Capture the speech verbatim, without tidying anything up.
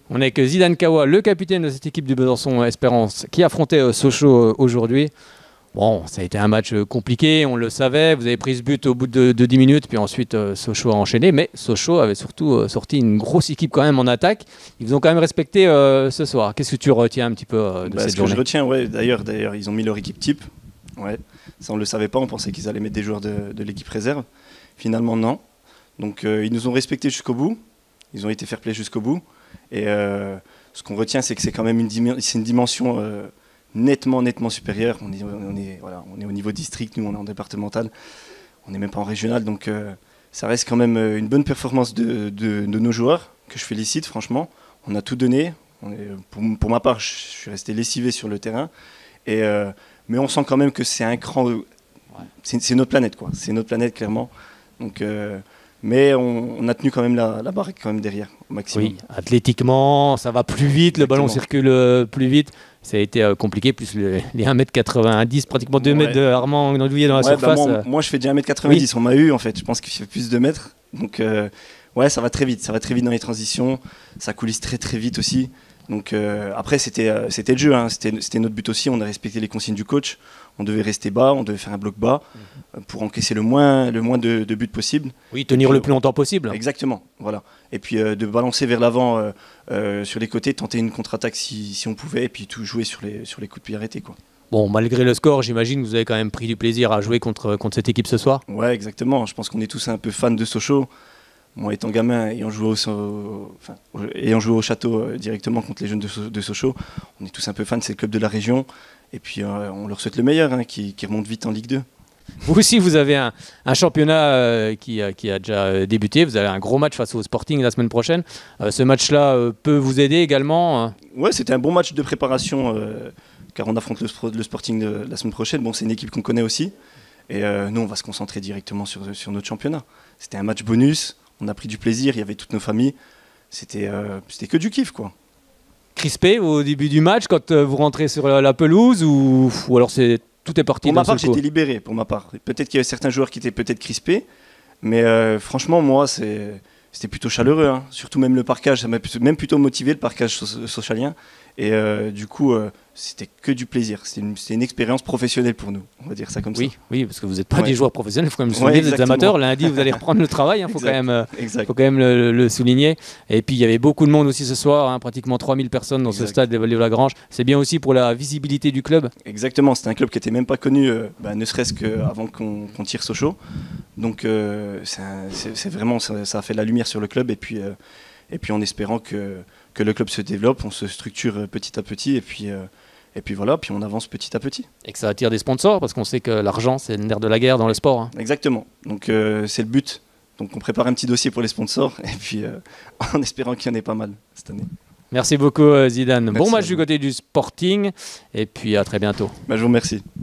On est avec Zidane Kawa, le capitaine de cette équipe du Besançon Espérance, qui affrontait euh, Sochaux euh, aujourd'hui. Bon, ça a été un match euh, compliqué, on le savait. Vous avez pris ce but au bout de, de dix minutes, puis ensuite euh, Sochaux a enchaîné. Mais Sochaux avait surtout euh, sorti une grosse équipe quand même en attaque. Ils vous ont quand même respecté euh, ce soir. Qu'est-ce que tu retiens un petit peu euh, de bah, cette ce journée? que je retiens, ouais, d'ailleurs, d'ailleurs, ils ont mis leur équipe type. Ouais. Ça, on ne le savait pas, on pensait qu'ils allaient mettre des joueurs de, de l'équipe réserve. Finalement, non. Donc, euh, ils nous ont respectés jusqu'au bout. Ils ont été fair-play jusqu'au bout. Et euh, ce qu'on retient, c'est que c'est quand même une, c'est une dimension euh, nettement, nettement supérieure. On est, on, est, voilà, on est au niveau district, nous, on est en départemental. On n'est même pas en régional. Donc, euh, ça reste quand même une bonne performance de, de, de nos joueurs, que je félicite, franchement. On a tout donné. On est, pour, pour ma part, je suis resté lessivé sur le terrain. Et, euh, mais on sent quand même que c'est un cran. Ouais. C'est notre planète, quoi. C'est notre planète, clairement. Donc, euh, mais on, on a tenu quand même la, la barre quand même derrière, au maximum. Oui, athlétiquement, ça va plus vite, Exactement. Le ballon circule euh, plus vite. Ça a été euh, compliqué, plus le, les un mètre quatre-vingt-dix, pratiquement deux ouais. mètres de Armand Gnandouillet dans la ouais, surface. Bah moi, moi, je fais déjà un mètre quatre-vingt-dix, oui. On m'a eu, en fait. Je pense qu'il fait plus de deux mètres. Donc, euh, ouais, ça va très vite. Ça va très vite dans les transitions. Ça coulisse très, très vite aussi. Donc euh, après c'était euh, c'était le jeu, hein. C'était notre but aussi, on a respecté les consignes du coach, on devait rester bas, on devait faire un bloc bas euh, pour encaisser le moins, le moins de, de buts possible. Oui, tenir puis, le plus longtemps possible. Exactement, voilà. Et puis euh, de balancer vers l'avant euh, euh, sur les côtés, tenter une contre-attaque si, si on pouvait, et puis tout jouer sur les, sur les coups de pied arrêtés, quoi. Bon, malgré le score, j'imagine que vous avez quand même pris du plaisir à jouer contre, contre cette équipe ce soir. Ouais, exactement, je pense qu'on est tous un peu fans de Sochaux. Moi, étant gamin, ayant joué au, au, enfin, ayant joué au château euh, directement contre les jeunes de, so de Sochaux, on est tous un peu fans, c'est le club de la région. Et puis, euh, on leur souhaite le meilleur, hein, qui, qui remonte vite en Ligue deux. Vous aussi, vous avez un, un championnat euh, qui, euh, qui a déjà débuté. Vous avez un gros match face au Sporting la semaine prochaine. Euh, ce match-là euh, peut vous aider également euh... Ouais, c'était un bon match de préparation, euh, car on affronte le, le Sporting de, la semaine prochaine. Bon, c'est une équipe qu'on connaît aussi. Et euh, nous, on va se concentrer directement sur, sur notre championnat. C'était un match bonus. On a pris du plaisir, il y avait toutes nos familles. C'était euh, que du kiff, quoi. Crispé au début du match quand euh, vous rentrez sur la, la pelouse ou, ou alors c'est tout est parti? Pour ma part, j'étais libéré. Pour ma part, peut-être qu'il y avait certains joueurs qui étaient peut-être crispés, mais euh, franchement, moi, c'était plutôt chaleureux. Hein. Surtout même le parquage, ça m'a même plutôt motivé le parquage so socialien. Et euh, du coup, euh, c'était que du plaisir. C'était une, une expérience professionnelle pour nous, on va dire ça comme oui, ça. Oui, parce que vous n'êtes pas ouais. des joueurs professionnels, il faut quand même le souligner, ouais, vous êtes amateurs. Lundi, vous allez reprendre le travail, il hein, faut, quand même, faut quand même le, le souligner. Et puis, il y avait beaucoup de monde aussi ce soir, hein, pratiquement trois mille personnes dans exact. Ce stade des Vallées-de-la-Grange. C'est bien aussi pour la visibilité du club. Exactement, c'était un club qui n'était même pas connu, euh, bah, ne serait-ce qu'avant qu'on qu'on tire Sochaux. Donc, euh, c'est vraiment, ça, ça a fait de la lumière sur le club. Et puis, euh, et puis en espérant que... que le club se développe, on se structure petit à petit et puis, euh, et puis voilà, puis on avance petit à petit. Et que ça attire des sponsors parce qu'on sait que l'argent c'est le nerf de la guerre dans le sport. Hein. Exactement, donc euh, c'est le but. Donc on prépare un petit dossier pour les sponsors et puis euh, en espérant qu'il y en ait pas mal cette année. Merci beaucoup Zidane. Merci bon match du côté du Sporting et puis à très bientôt. Bah, je vous remercie.